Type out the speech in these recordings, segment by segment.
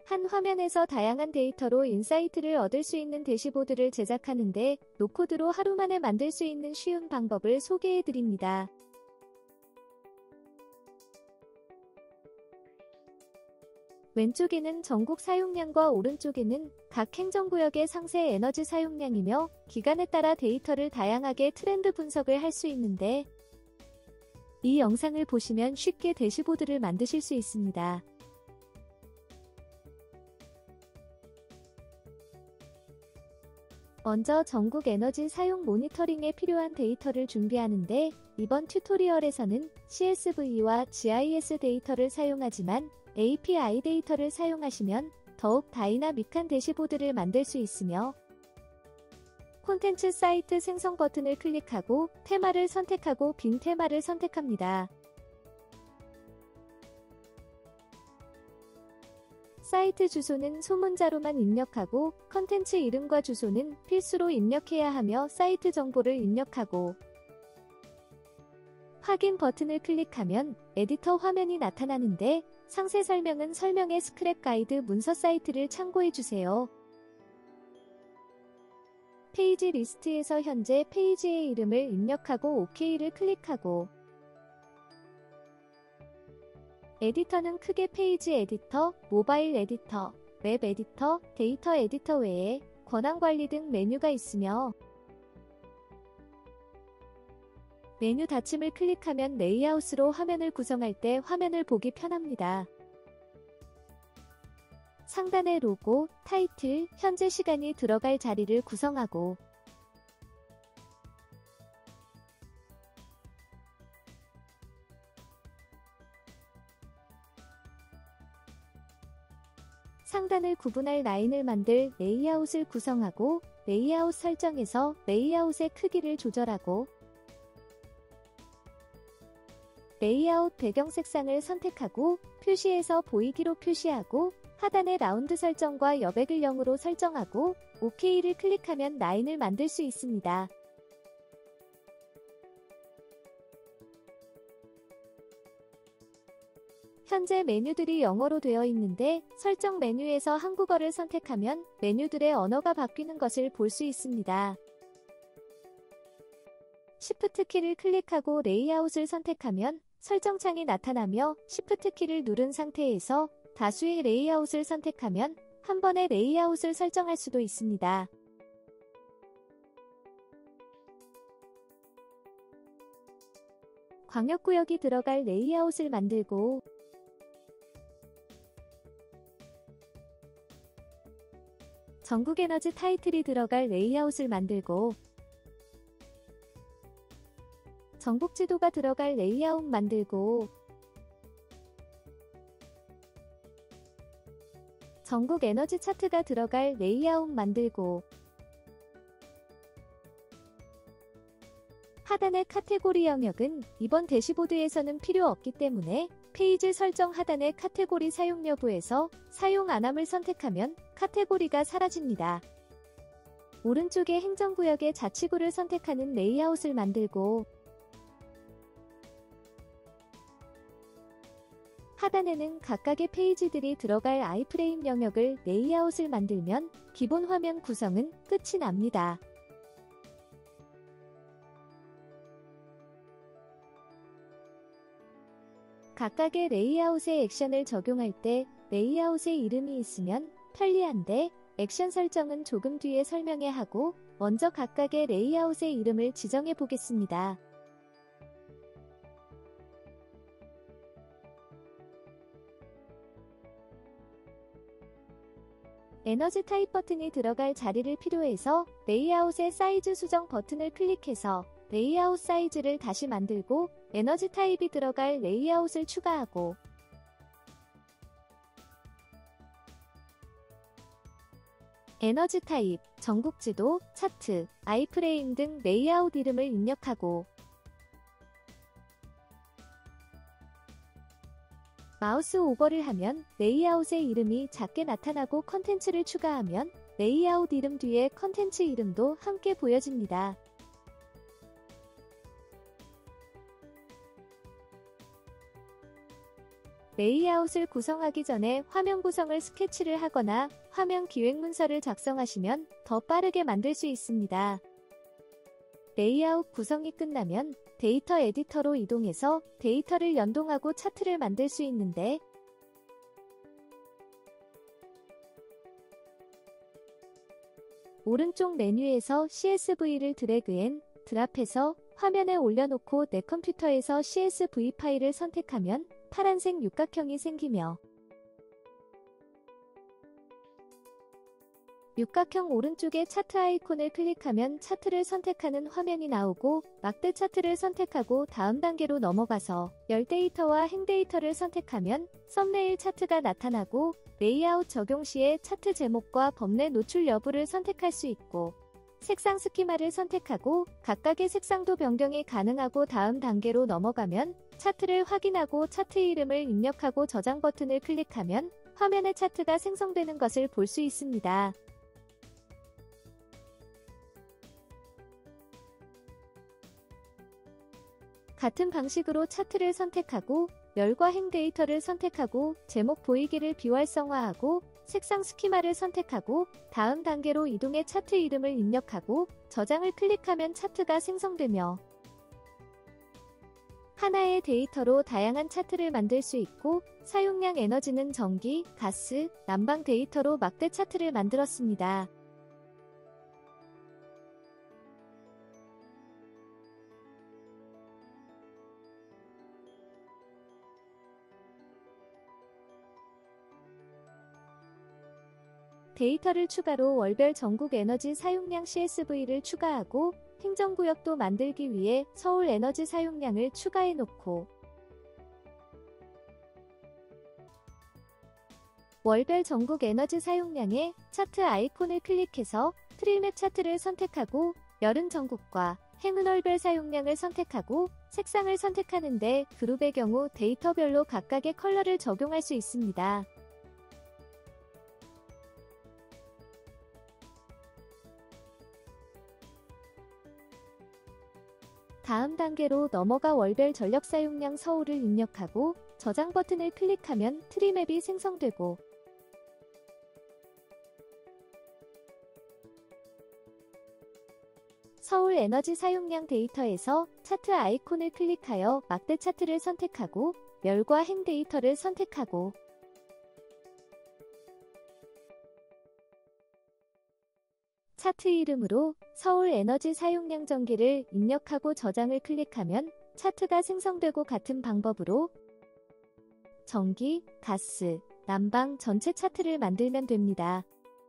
한 화면에서 다양한 데이터로 인사이트를 얻을 수 있는 대시보드를 제작하는데 노코드로 하루 만에 만들 수 있는 쉬운 방법을 소개해 드립니다. 왼쪽에는 전국 사용량과 오른쪽에는 각 행정구역의 상세 에너지 사용량이며 기간에 따라 데이터를 다양하게 트렌드 분석을 할 수 있는데 이 영상을 보시면 쉽게 대시보드를 만드실 수 있습니다. 먼저 전국 에너지 사용 모니터링에 필요한 데이터를 준비하는데 이번 튜토리얼에서는 CSV와 GIS 데이터를 사용하지만 API 데이터를 사용하시면 더욱 다이나믹한 대시보드를 만들 수 있으며 콘텐츠 사이트 생성 버튼을 클릭하고 테마를 선택하고 빈 테마를 선택합니다. 사이트 주소는 소문자로만 입력하고 컨텐츠 이름과 주소는 필수로 입력해야 하며 사이트 정보를 입력하고 확인 버튼을 클릭하면 에디터 화면이 나타나는데 상세 설명은 설명의 스크랩 가이드 문서 사이트를 참고해주세요. 페이지 리스트에서 현재 페이지의 이름을 입력하고 OK를 클릭하고 에디터는 크게 페이지 에디터, 모바일 에디터, 웹 에디터, 데이터 에디터 외에 권한 관리 등 메뉴가 있으며 메뉴 닫힘을 클릭하면 레이아웃으로 화면을 구성할 때 화면을 보기 편합니다. 상단의 로고, 타이틀, 현재 시간이 들어갈 자리를 구성하고 상단을 구분할 라인을 만들 레이아웃을 구성하고 레이아웃 설정에서 레이아웃의 크기를 조절하고 레이아웃 배경 색상을 선택하고 표시에서 보이기로 표시하고 하단의 라운드 설정과 여백을 0으로 설정하고 OK를 클릭하면 라인을 만들 수 있습니다. 현재 메뉴들이 영어로 되어 있는데 설정 메뉴에서 한국어를 선택하면 메뉴들의 언어가 바뀌는 것을 볼 수 있습니다. Shift 키를 클릭하고 레이아웃을 선택하면 설정창이 나타나며 Shift 키를 누른 상태에서 다수의 레이아웃을 선택하면 한 번에 레이아웃을 설정할 수도 있습니다. 광역구역이 들어갈 레이아웃을 만들고 전국에너지 타이틀이 들어갈 레이아웃을 만들고 전국지도가 들어갈 레이아웃 만들고 전국 에너지 차트가 들어갈 레이아웃 만들고 하단의 카테고리 영역은 이번 대시보드에서는 필요 없기 때문에 페이지 설정 하단의 카테고리 사용 여부에서 사용 안함을 선택하면 카테고리가 사라집니다. 오른쪽에 행정구역의 자치구를 선택하는 레이아웃을 만들고 하단에는 각각의 페이지들이 들어갈 아이프레임 영역을 레이아웃을 만들면 기본 화면 구성은 끝이 납니다. 각각의 레이아웃의 액션을 적용할 때 레이아웃의 이름이 있으면 편리한데 액션 설정은 조금 뒤에 설명해 하고 먼저 각각의 레이아웃의 이름을 지정해 보겠습니다. 에너지 타입 버튼이 들어갈 자리를 필요해서 레이아웃의 사이즈 수정 버튼을 클릭해서 레이아웃 사이즈를 다시 만들고 에너지 타입이 들어갈 레이아웃을 추가하고 에너지 타입, 전국지도, 차트, 아이프레임 등 레이아웃 이름을 입력하고 마우스 오버를 하면 레이아웃의 이름이 작게 나타나고 컨텐츠를 추가하면 레이아웃 이름 뒤에 컨텐츠 이름도 함께 보여집니다. 레이아웃을 구성하기 전에 화면 구성을 스케치를 하거나 화면 기획 문서를 작성하시면 더 빠르게 만들 수 있습니다. 레이아웃 구성이 끝나면 데이터 에디터로 이동해서 데이터를 연동하고 차트를 만들 수 있는데, 오른쪽 메뉴에서 CSV를 드래그 앤 드랍해서 화면에 올려놓고 내 컴퓨터에서 CSV 파일을 선택하면 파란색 육각형이 생기며, 육각형 오른쪽에 차트 아이콘을 클릭하면 차트를 선택하는 화면이 나오고, 막대 차트를 선택하고 다음 단계로 넘어가서 열 데이터와 행 데이터를 선택하면 썸네일 차트가 나타나고, 레이아웃 적용 시에 차트 제목과 범례 노출 여부를 선택할 수 있고, 색상 스키마를 선택하고 각각의 색상도 변경이 가능하고, 다음 단계로 넘어가면 차트를 확인하고 차트 이름을 입력하고 저장 버튼을 클릭하면 화면에 차트가 생성되는 것을 볼 수 있습니다. 같은 방식으로 차트를 선택하고 열과 행 데이터를 선택하고 제목 보이기를 비활성화하고 색상 스키마를 선택하고 다음 단계로 이동해 차트 이름을 입력하고 저장을 클릭하면 차트가 생성되며, 하나의 데이터로 다양한 차트를 만들 수 있고, 사용량 에너지는 전기, 가스, 난방 데이터로 막대 차트를 만들었습니다. 데이터를 추가로 월별 전국 에너지 사용량 CSV를 추가하고, 행정구역도 만들기 위해 서울 에너지 사용량을 추가해 놓고, 월별 전국 에너지 사용량에 차트 아이콘을 클릭해서 트리맵 차트를 선택하고 열은 전국과 행은 월별 사용량을 선택하고 색상을 선택하는데, 그룹의 경우 데이터별로 각각의 컬러를 적용할 수 있습니다. 다음 단계로 넘어가 월별 전력 사용량 서울을 입력하고 저장 버튼을 클릭하면 트리맵이 생성되고, 서울 에너지 사용량 데이터에서 차트 아이콘을 클릭하여 막대 차트를 선택하고 열과 행 데이터를 선택하고, 차트 이름으로 서울 에너지 사용량 전기를 입력하고 저장을 클릭하면 차트가 생성되고, 같은 방법으로 전기, 가스, 난방 전체 차트를 만들면 됩니다.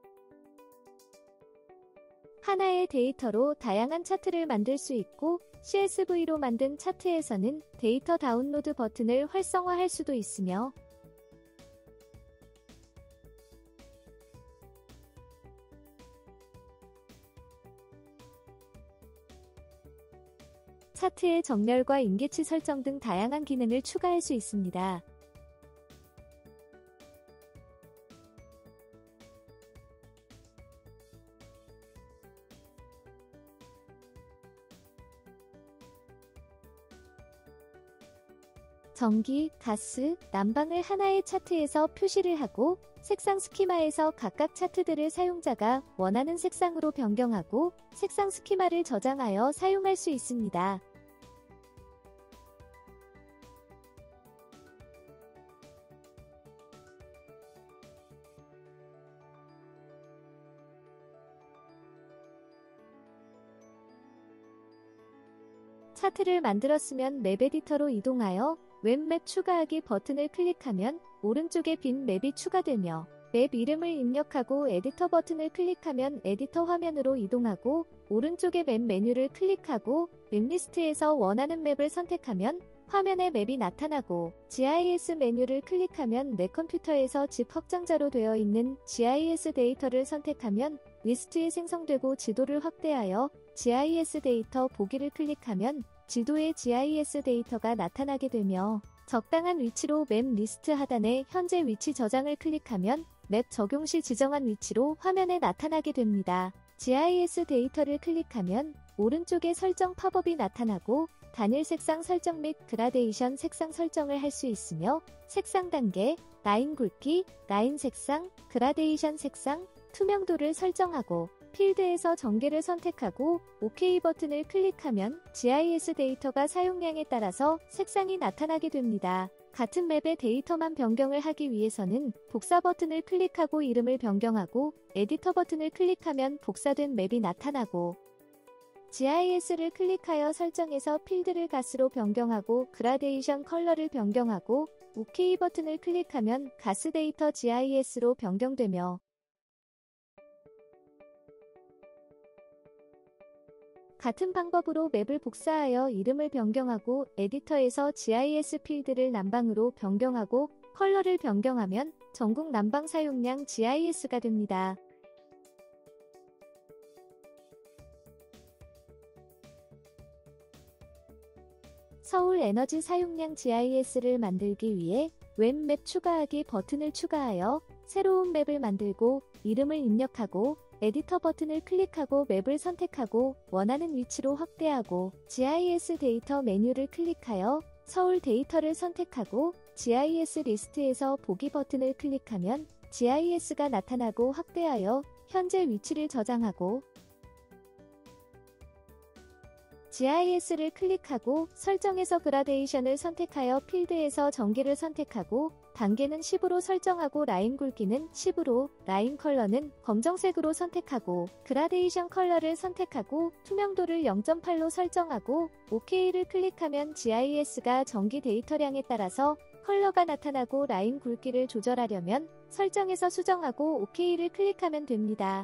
하나의 데이터로 다양한 차트를 만들 수 있고, CSV로 만든 차트에서는 데이터 다운로드 버튼을 활성화할 수도 있으며, 차트의 정렬과 인계치 설정 등 다양한 기능을 추가할 수 있습니다. 전기, 가스, 난방을 하나의 차트에서 표시를 하고, 색상 스키마에서 각각 차트들을 사용자가 원하는 색상으로 변경하고 색상 스키마를 저장하여 사용할 수 있습니다. 차트를 만들었으면 맵 에디터로 이동하여 웹맵 추가하기 버튼을 클릭하면 오른쪽에 빈 맵이 추가되며, 맵 이름을 입력하고 에디터 버튼을 클릭하면 에디터 화면으로 이동하고, 오른쪽에 맵 메뉴를 클릭하고 맵 리스트에서 원하는 맵을 선택하면 화면에 맵이 나타나고, GIS 메뉴를 클릭하면 내 컴퓨터에서 집 확장자로 되어 있는 GIS 데이터를 선택하면 리스트에 생성되고, 지도를 확대하여 GIS 데이터 보기를 클릭하면 지도에 GIS 데이터가 나타나게 되며, 적당한 위치로 맵 리스트 하단에 현재 위치 저장을 클릭하면 맵 적용 시 지정한 위치로 화면에 나타나게 됩니다. GIS 데이터를 클릭하면 오른쪽에 설정 팝업이 나타나고, 단일 색상 설정 및 그라데이션 색상 설정을 할 수 있으며 색상 단계, 라인 굵기, 라인 색상, 그라데이션 색상, 투명도를 설정하고 필드에서 전개를 선택하고 OK 버튼을 클릭하면 GIS 데이터가 사용량에 따라서 색상이 나타나게 됩니다. 같은 맵의 데이터만 변경을 하기 위해서는 복사 버튼을 클릭하고 이름을 변경하고 에디터 버튼을 클릭하면 복사된 맵이 나타나고 GIS를 클릭하여 설정에서 필드를 가스로 변경하고 그라데이션 컬러를 변경하고 OK 버튼을 클릭하면 가스 데이터 GIS로 변경되며 같은 방법으로 맵을 복사하여 이름을 변경하고 에디터에서 GIS 필드를 남방으로 변경하고 컬러를 변경하면 전국 남방 사용량 GIS가 됩니다. 서울 에너지 사용량 GIS를 만들기 위해 웬 맵 추가하기 버튼을 추가하여 새로운 맵을 만들고 이름을 입력하고 에디터 버튼을 클릭하고 맵을 선택하고 원하는 위치로 확대하고 GIS 데이터 메뉴를 클릭하여 서울 데이터를 선택하고 GIS 리스트에서 보기 버튼을 클릭하면 GIS가 나타나고 확대하여 현재 위치를 저장하고 GIS를 클릭하고 설정에서 그라데이션을 선택하여 필드에서 전개를 선택하고 단계는 10으로 설정하고 라인 굵기는 10으로, 라인 컬러는 검정색으로 선택하고 그라데이션 컬러를 선택하고 투명도를 0.8로 설정하고 OK를 클릭하면 GIS가 전기 데이터량에 따라서 컬러가 나타나고 라인 굵기를 조절하려면 설정에서 수정하고 OK를 클릭하면 됩니다.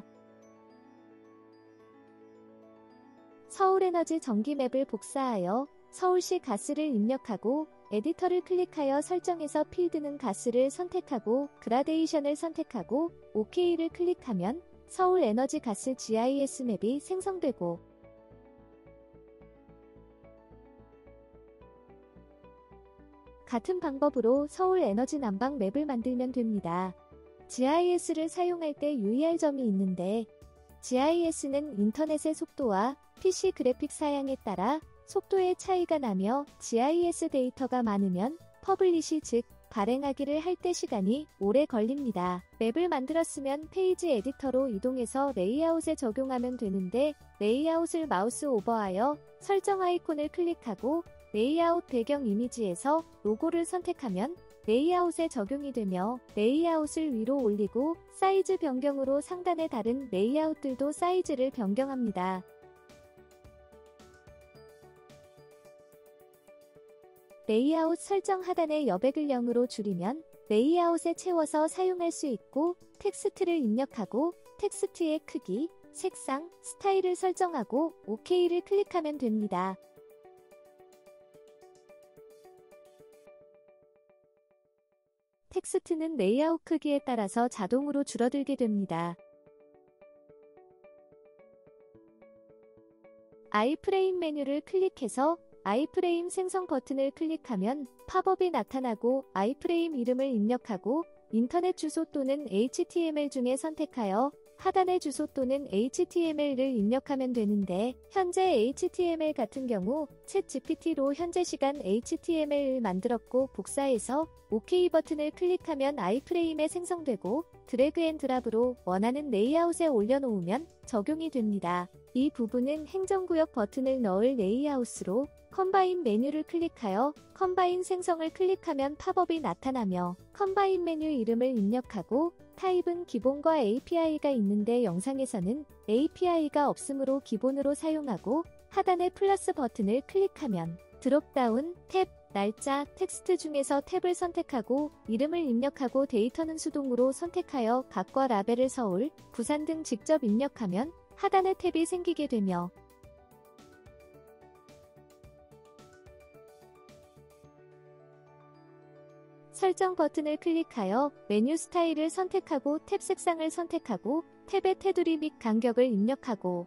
서울에너지 전기 맵을 복사하여 서울시 가스를 입력하고 에디터를 클릭하여 설정에서 필드는 가스를 선택하고 그라데이션을 선택하고 OK를 클릭하면 서울에너지 가스 GIS 맵이 생성되고 같은 방법으로 서울에너지 남방 맵을 만들면 됩니다. GIS를 사용할 때 유의할 점이 있는데 GIS는 인터넷의 속도와 PC 그래픽 사양에 따라 속도의 차이가 나며 GIS 데이터가 많으면 퍼블리시 즉 발행하기를 할 때 시간이 오래 걸립니다. 맵을 만들었으면 페이지 에디터로 이동해서 레이아웃에 적용하면 되는데 레이아웃을 마우스 오버하여 설정 아이콘을 클릭하고 레이아웃 배경 이미지에서 로고를 선택하면 레이아웃에 적용이 되며 레이아웃을 위로 올리고 사이즈 변경으로 상단의 다른 레이아웃들도 사이즈를 변경합니다. 레이아웃 설정 하단의 여백을 0으로 줄이면 레이아웃에 채워서 사용할 수 있고 텍스트를 입력하고 텍스트의 크기, 색상, 스타일을 설정하고 OK를 클릭하면 됩니다. 텍스트는 레이아웃 크기에 따라서 자동으로 줄어들게 됩니다. 아이프레임 메뉴를 클릭해서 아이프레임 생성 버튼을 클릭하면 팝업이 나타나고 아이프레임 이름을 입력하고 인터넷 주소 또는 HTML 중에 선택하여 하단의 주소 또는 HTML을 입력하면 되는데 현재 HTML 같은 경우 챗GPT로 현재 시간 HTML을 만들었고 복사해서 OK 버튼을 클릭하면 아이프레임에 생성되고 드래그 앤 드랍으로 원하는 레이아웃에 올려놓으면 적용이 됩니다. 이 부분은 행정구역 버튼을 넣을 레이아웃으로 컴바인 메뉴를 클릭하여 컴바인 생성을 클릭하면 팝업이 나타나며 컴바인 메뉴 이름을 입력하고 타입은 기본과 API가 있는데 영상에서는 API가 없으므로 기본으로 사용하고 하단의 플러스 버튼을 클릭하면 드롭다운, 탭, 날짜, 텍스트 중에서 탭을 선택하고 이름을 입력하고 데이터는 수동으로 선택하여 각과 라벨을 서울, 부산 등 직접 입력하면 하단의 탭이 생기게 되며 설정 버튼을 클릭하여 메뉴 스타일을 선택하고 탭 색상을 선택하고 탭의 테두리 및 간격을 입력하고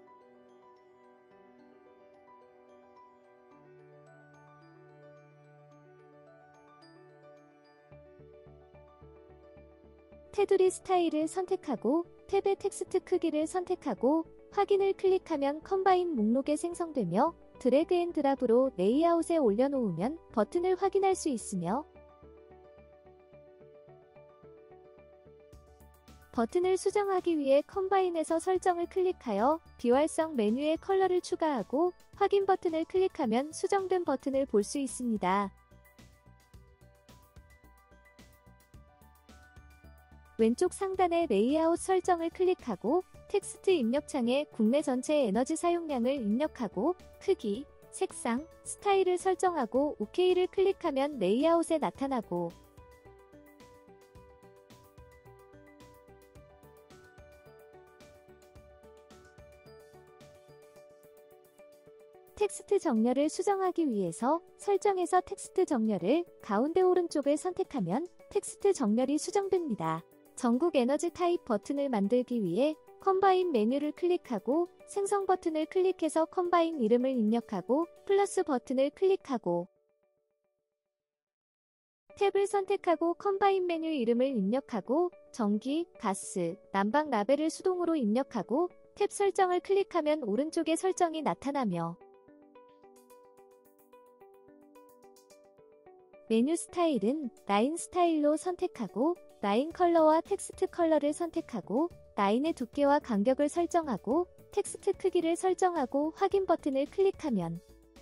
테두리 스타일을 선택하고 탭의 텍스트 크기를 선택하고 확인을 클릭하면 컴바인 목록에 생성되며 드래그 앤 드랍으로 레이아웃에 올려놓으면 버튼을 확인할 수 있으며 버튼을 수정하기 위해 컴바인에서 설정을 클릭하여 비활성 메뉴에 컬러를 추가하고 확인 버튼을 클릭하면 수정된 버튼을 볼 수 있습니다. 왼쪽 상단의 레이아웃 설정을 클릭하고 텍스트 입력창에 국내 전체 에너지 사용량을 입력하고 크기, 색상, 스타일을 설정하고 OK를 클릭하면 레이아웃에 나타나고 텍스트 정렬을 수정하기 위해서 설정에서 텍스트 정렬을 가운데 오른쪽을 선택하면 텍스트 정렬이 수정됩니다. 전국 에너지 타입 버튼을 만들기 위해 컴바인 메뉴를 클릭하고 생성 버튼을 클릭해서 컴바인 이름을 입력하고 플러스 버튼을 클릭하고 탭을 선택하고 컴바인 메뉴 이름을 입력하고 전기, 가스, 난방 라벨을 수동으로 입력하고 탭 설정을 클릭하면 오른쪽에 설정이 나타나며 메뉴 스타일은 라인 스타일로 선택하고 라인 컬러와 텍스트 컬러를 선택하고 라인의 두께와 간격을 설정하고 텍스트 크기를 설정하고 확인 버튼을 클릭하면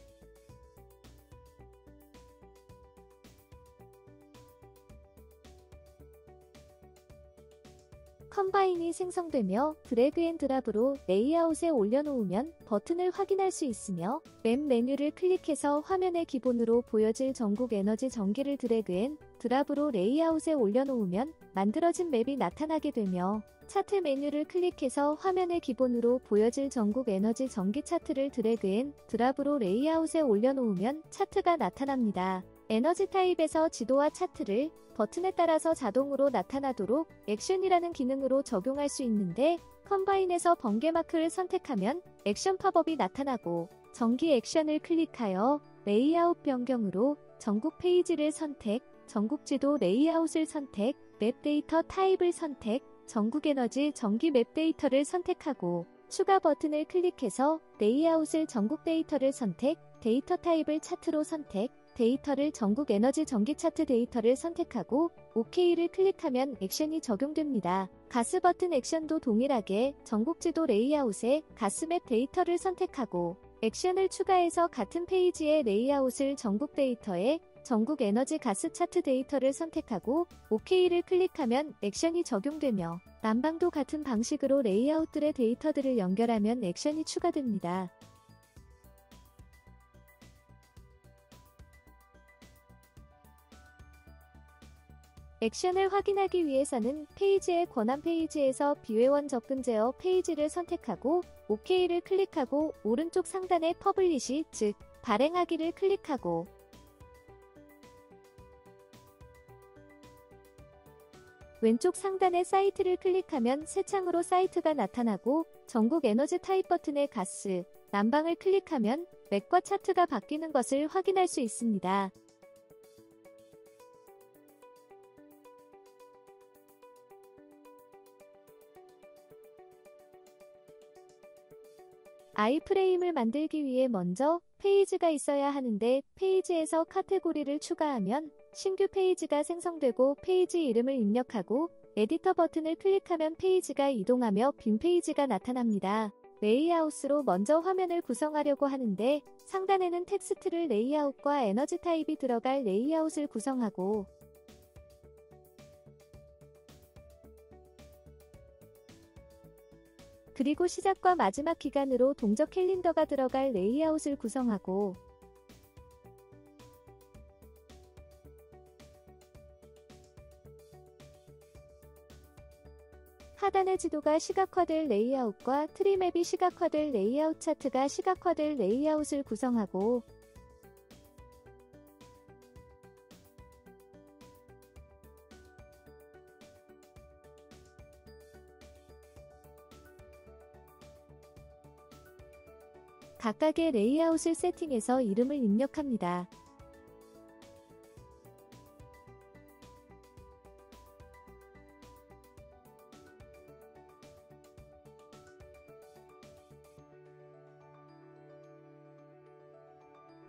컴바인이 생성되며 드래그 앤 드랍으로 레이아웃에 올려놓으면 버튼을 확인할 수 있으며 맵 메뉴를 클릭해서 화면에 기본으로 보여질 전국 에너지 전기를 드래그 앤 드랍으로 레이아웃에 올려놓으면 만들어진 맵이 나타나게 되며 차트 메뉴를 클릭해서 화면에 기본으로 보여질 전국 에너지 전기 차트를 드래그 앤 드랍으로 레이아웃에 올려놓으면 차트가 나타납니다. 에너지 타입에서 지도와 차트를 버튼에 따라서 자동으로 나타나도록 액션이라는 기능으로 적용할 수 있는데 컴바인에서 번개 마크를 선택하면 액션 팝업이 나타나고 전기 액션을 클릭하여 레이아웃 변경으로 전국 페이지를 선택, 전국 지도 레이아웃을 선택, 맵 데이터 타입을 선택, 전국 에너지 전기 맵 데이터를 선택하고 추가 버튼을 클릭해서 레이아웃을 전국 데이터를 선택, 데이터 타입을 차트로 선택, 데이터를 전국 에너지 전기 차트 데이터를 선택하고 OK를 클릭하면 액션이 적용됩니다. 가스 버튼 액션도 동일하게 전국 지도 레이아웃에 가스맵 데이터를 선택하고 액션을 추가해서 같은 페이지의 레이아웃을 전국 데이터에 전국 에너지 가스 차트 데이터를 선택하고 OK를 클릭하면 액션이 적용되며 난방도 같은 방식으로 레이아웃들의 데이터들을 연결하면 액션이 추가됩니다. 액션을 확인하기 위해서는 페이지의 권한 페이지에서 비회원 접근 제어 페이지를 선택하고 OK를 클릭하고 오른쪽 상단의 퍼블리시 즉 발행하기를 클릭하고 왼쪽 상단의 사이트를 클릭하면 새 창으로 사이트가 나타나고 전국 에너지 타입 버튼의 가스, 난방을 클릭하면 맥과 차트가 바뀌는 것을 확인할 수 있습니다. 아이프레임을 만들기 위해 먼저 페이지가 있어야 하는데 페이지에서 카테고리를 추가하면 신규 페이지가 생성되고 페이지 이름을 입력하고 에디터 버튼을 클릭하면 페이지가 이동하며 빈 페이지가 나타납니다. 레이아웃으로 먼저 화면을 구성하려고 하는데 상단에는 텍스트를 레이아웃과 에너지 타입이 들어갈 레이아웃을 구성하고 그리고 시작과 마지막 기간으로 동적 캘린더가 들어갈 레이아웃을 구성하고 하단의 지도가 시각화될 레이아웃과 트리맵이 시각화될 레이아웃 차트가 시각화될 레이아웃을 구성하고 각각의 레이아웃을 세팅해서 이름을 입력합니다.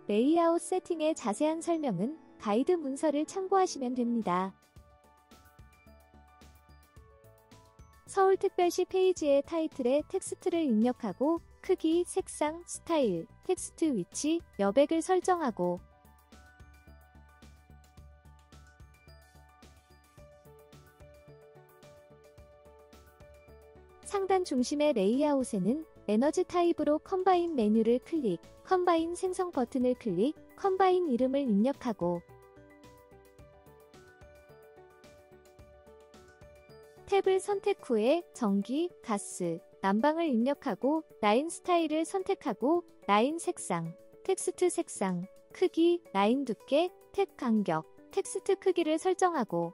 레이아웃 세팅의 자세한 설명은 가이드 문서를 참고하시면 됩니다. 서울특별시 페이지의 타이틀에 텍스트를 입력하고 크기, 색상, 스타일, 텍스트 위치, 여백을 설정하고 상단 중심의 레이아웃에는 에너지 타입으로 컴바인 메뉴를 클릭, 컴바인 생성 버튼을 클릭, 컴바인 이름을 입력하고 탭을 선택 후에 전기, 가스, 난방을 입력하고 라인 스타일을 선택하고 라인 색상, 텍스트 색상, 크기, 라인 두께, 탭 간격, 텍스트 크기를 설정하고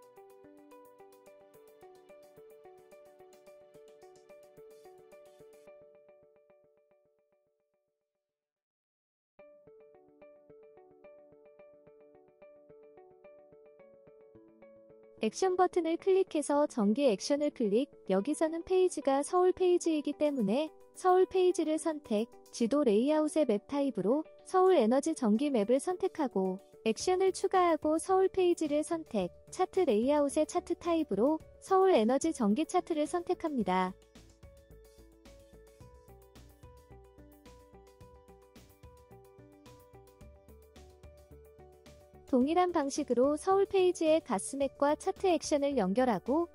액션 버튼을 클릭해서 전기 액션을 클릭, 여기서는 페이지가 서울 페이지이기 때문에 서울 페이지를 선택, 지도 레이아웃의 맵 타입으로 서울 에너지 전기 맵을 선택하고 액션을 추가하고 서울 페이지를 선택, 차트 레이아웃의 차트 타입으로 서울 에너지 전기 차트를 선택합니다. 동일한 방식으로 서울 페이지의 가스맥과 차트 액션을 연결하고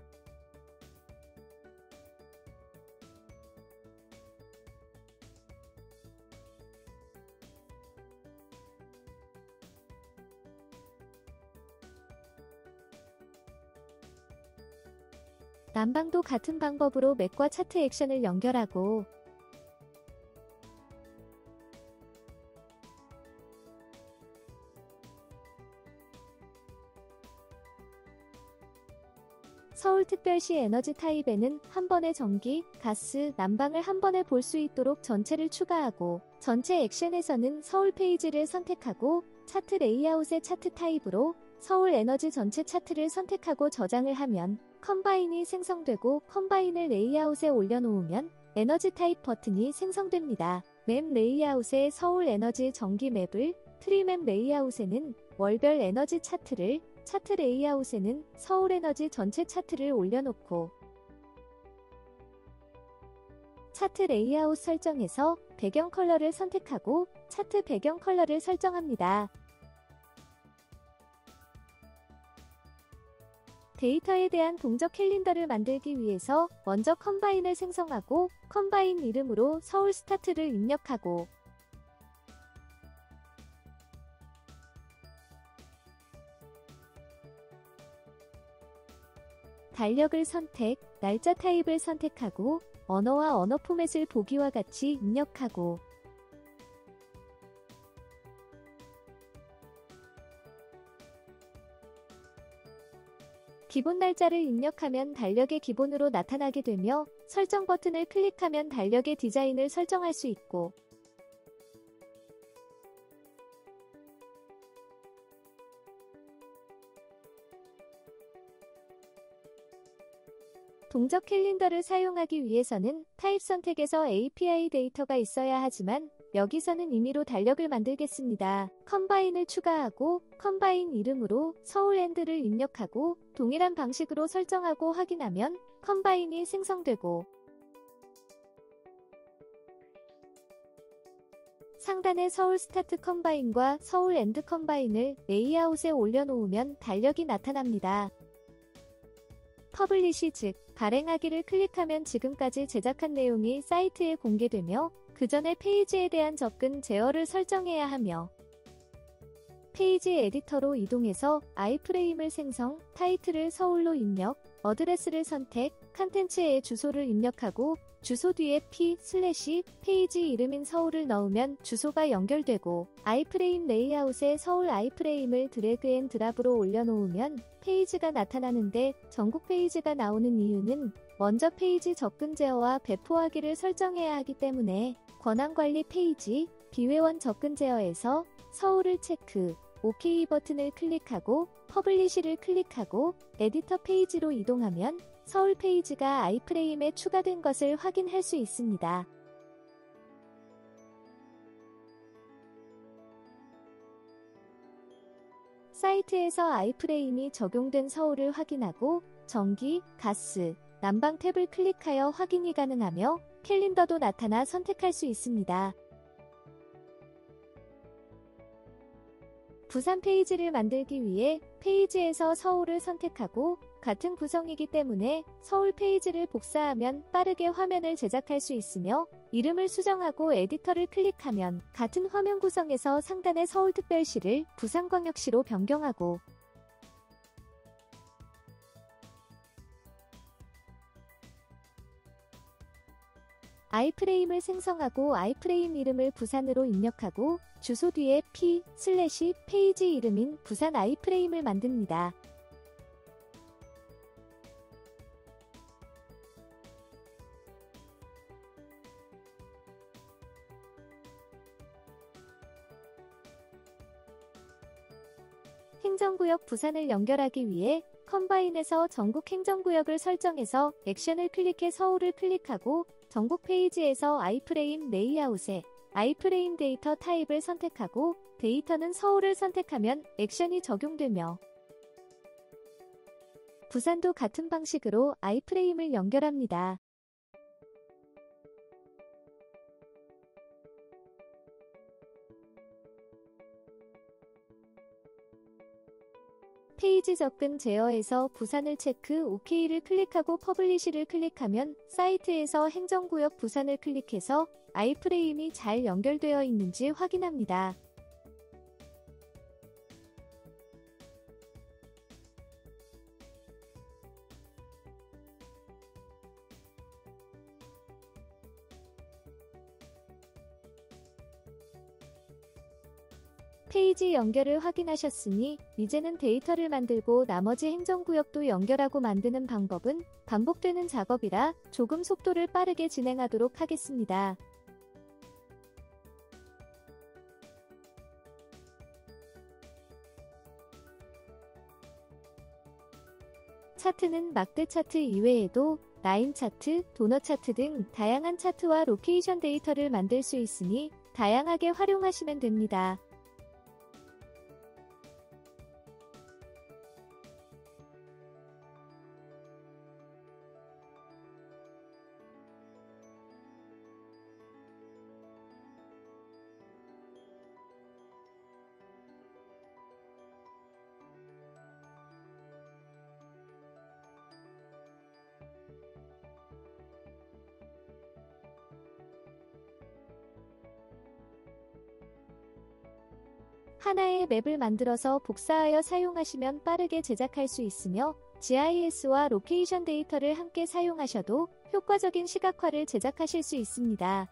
난방도 같은 방법으로 맥과 차트 액션을 연결하고 서울특별시 에너지 타입에는 한 번에 전기, 가스, 난방을 한 번에 볼 수 있도록 전체를 추가하고 전체 액션에서는 서울 페이지를 선택하고 차트 레이아웃의 차트 타입으로 서울 에너지 전체 차트를 선택하고 저장을 하면 컴바인이 생성되고 컴바인을 레이아웃에 올려놓으면 에너지 타입 버튼이 생성됩니다. 맵 레이아웃의 서울 에너지 전기 맵을, 트리맵 레이아웃에는 월별 에너지 차트를, 차트 레이아웃에는 서울 에너지 전체 차트를 올려놓고 차트 레이아웃 설정에서 배경 컬러를 선택하고 차트 배경 컬러를 설정합니다. 데이터에 대한 동적 캘린더를 만들기 위해서 먼저 컴바인을 생성하고 컴바인 이름으로 서울 스타트를 입력하고 달력을 선택, 날짜 타입을 선택하고 언어와 언어 포맷을 보기와 같이 입력하고 기본 날짜를 입력하면 달력의 기본으로 나타나게 되며 설정 버튼을 클릭하면 달력의 디자인을 설정할 수 있고 동적 캘린더를 사용하기 위해서는 타입 선택에서 API 데이터가 있어야 하지만 여기서는 임의로 달력을 만들겠습니다. 컴바인을 추가하고 컴바인 이름으로 서울엔드를 입력하고 동일한 방식으로 설정하고 확인하면 컴바인이 생성되고 상단의 서울 스타트 컴바인과 서울 엔드 컴바인을 레이아웃에 올려놓으면 달력이 나타납니다. 퍼블리시 즉 발행하기를 클릭하면 지금까지 제작한 내용이 사이트에 공개되며 그 전에 페이지에 대한 접근 제어를 설정해야 하며 페이지 에디터로 이동해서 아이프레임을 생성, 타이틀을 서울로 입력, 어드레스를 선택, 컨텐츠의 주소를 입력하고 주소 뒤에 페이지 이름인 서울을 넣으면 주소가 연결되고 아이프레임 레이아웃에 서울 아이프레임을 드래그 앤 드랍으로 올려놓으면 페이지가 나타나는데 전국 페이지가 나오는 이유는 먼저 페이지 접근 제어와 배포하기를 설정해야 하기 때문에 권한관리 페이지, 비회원 접근 제어에서 서울을 체크, OK 버튼을 클릭하고 퍼블리시를 클릭하고 에디터 페이지로 이동하면 서울 페이지가 아이프레임에 추가된 것을 확인할 수 있습니다. 사이트에서 아이프레임이 적용된 서울을 확인하고 전기, 가스, 난방 탭을 클릭하여 확인이 가능하며 캘린더도 나타나 선택할 수 있습니다. 부산 페이지를 만들기 위해 페이지에서 서울을 선택하고 같은 구성이기 때문에 서울 페이지를 복사하면 빠르게 화면을 제작할 수 있으며 이름을 수정하고 에디터를 클릭하면 같은 화면 구성에서 상단의 서울특별시를 부산광역시로 변경하고 아이프레임을 생성하고 아이프레임 이름을 부산으로 입력하고 주소 뒤에 p/페이지 이름인 부산 아이프레임을 만듭니다. 행정구역 부산을 연결하기 위해 컴바인에서 전국 행정구역을 설정해서 액션을 클릭해 서울을 클릭하고 전국 페이지에서 아이프레임 레이아웃에 아이프레임 데이터 타입을 선택하고 데이터는 서울을 선택하면 액션이 적용되며 부산도 같은 방식으로 아이프레임을 연결합니다. 페이지 접근 제어에서 부산을 체크 OK를 클릭하고 퍼블리시를 클릭하면 사이트에서 행정구역 부산을 클릭해서 아이프레임이 잘 연결되어 있는지 확인합니다. 페이지 연결을 확인하셨으니 이제는 데이터를 만들고 나머지 행정구역도 연결하고 만드는 방법은 반복되는 작업이라 조금 속도를 빠르게 진행하도록 하겠습니다. 차트는 막대 차트 이외에도 라인 차트, 도넛 차트 등 다양한 차트와 로케이션 데이터를 만들 수 있으니 다양하게 활용하시면 됩니다. 하나의 맵을 만들어서 복사하여 사용하시면 빠르게 제작할 수 있으며 GIS와 로케이션 데이터를 함께 사용하셔도 효과적인 시각화를 제작하실 수 있습니다.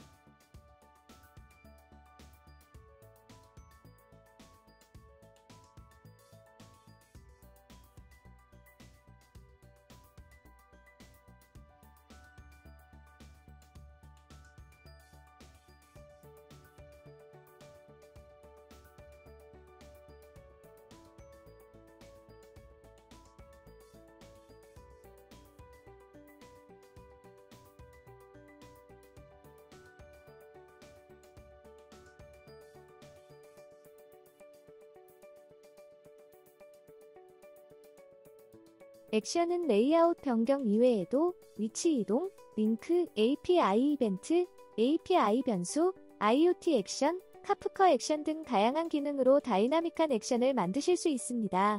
액션은 레이아웃 변경 이외에도 위치 이동, 링크, API 이벤트, API 변수, IoT 액션, 카프커 액션 등 다양한 기능으로 다이나믹한 액션을 만드실 수 있습니다.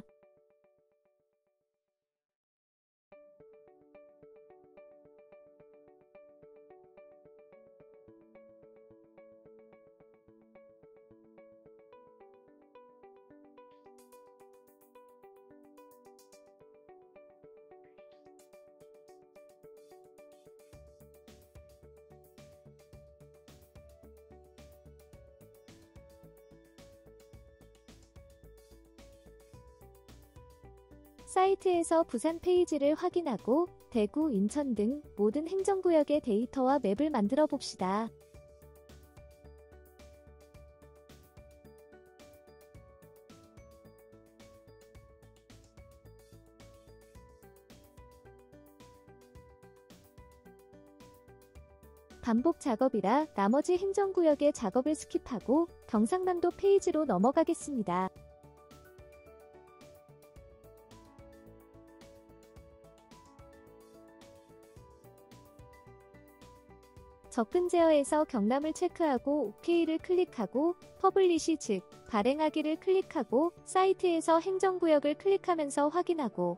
사이트에서 부산 페이지를 확인하고 대구, 인천 등 모든 행정구역의 데이터와 맵을 만들어 봅시다. 반복 작업이라 나머지 행정구역의 작업을 스킵하고 경상남도 페이지로 넘어가겠습니다. 접근 제어에서 경남을 체크하고 OK를 클릭하고 퍼블리시 즉 발행하기를 클릭하고 사이트에서 행정구역을 클릭하면서 확인하고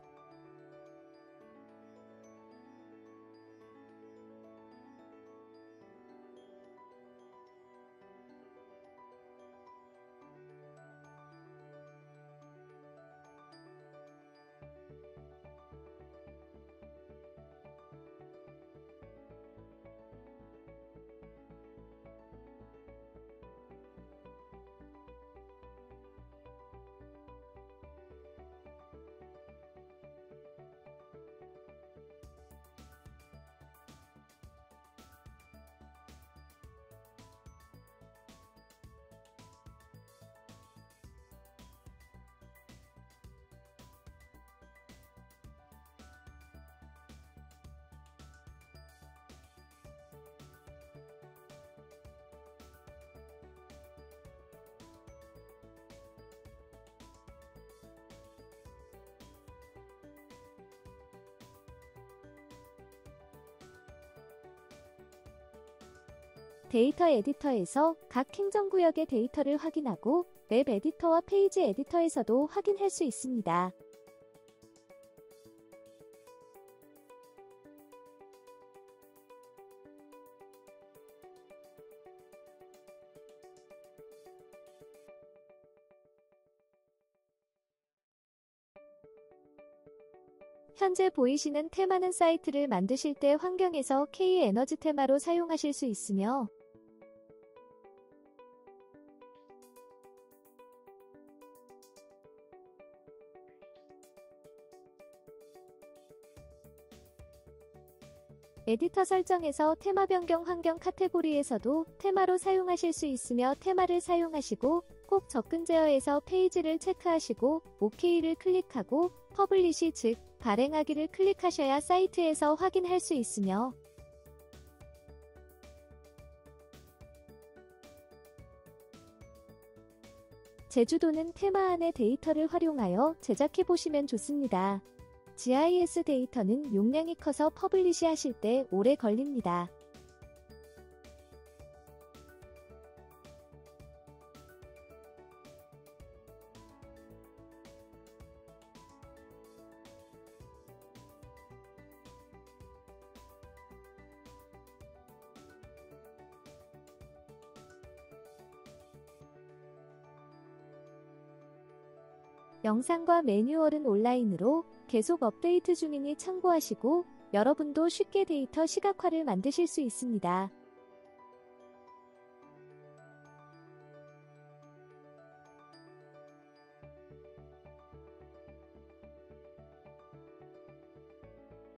데이터 에디터에서 각 행정구역의 데이터를 확인하고 맵 에디터와 페이지 에디터에서도 확인할 수 있습니다. 현재 보이시는 테마는 사이트를 만드실 때 환경에서 K-에너지 테마로 사용하실 수 있으며 에디터 설정에서 테마 변경 환경 카테고리에서도 테마로 사용하실 수 있으며 테마를 사용하시고 꼭 접근 제어에서 페이지를 체크하시고 OK를 클릭하고 퍼블리시 즉 발행하기를 클릭하셔야 사이트에서 확인할 수 있으며 제주도는 테마 안의 데이터를 활용하여 제작해보시면 좋습니다. GIS 데이터는 용량이 커서 퍼블리시 하실 때 오래 걸립니다. 영상과 매뉴얼은 온라인으로 계속 업데이트 중이니 참고하시고 여러분도 쉽게 데이터 시각화를 만드실 수 있습니다.